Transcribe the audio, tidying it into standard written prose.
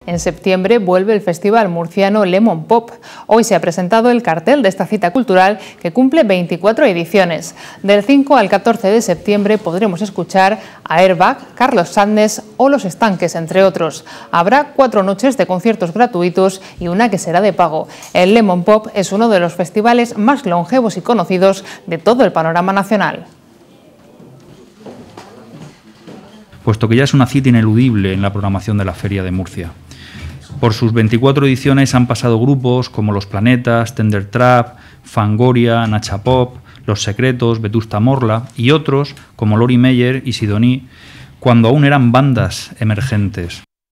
En septiembre vuelve el festival murciano Lemon Pop. Hoy se ha presentado el cartel de esta cita cultural que cumple 24 ediciones. Del 5 al 14 de septiembre podremos escuchar a Airbag, Carlos Sandnes o Los Estanques, entre otros. Habrá 4 noches de conciertos gratuitos y una que será de pago. El Lemon Pop es uno de los festivales más longevos y conocidos de todo el panorama nacional. Puesto que ya es una cita ineludible en la programación de la Feria de Murcia. Por sus 24 ediciones han pasado grupos como Los Planetas, Tender Trap, Fangoria, Nacha Pop, Los Secretos, Vetusta Morla y otros como Lori Meyer y Sidoní, cuando aún eran bandas emergentes.